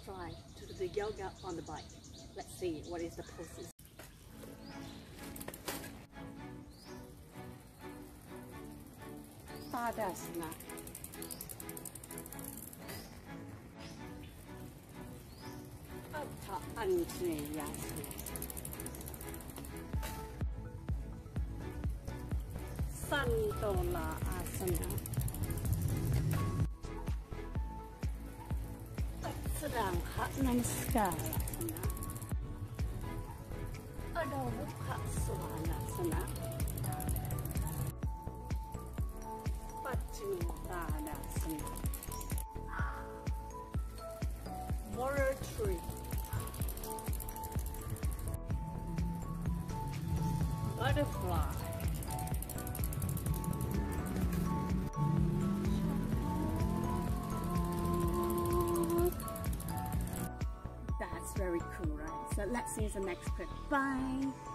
try to do the yoga on the bike. Let's see what is the poses. Tadasana. Atha Anjaneyasana. Santola Asana. Sedangha Namaskalasana. Adho Mukha Svanasana. Paccimottanasana. Warrior Tree. Butterfly. That's very cool, right? So let's see the next clip. Bye!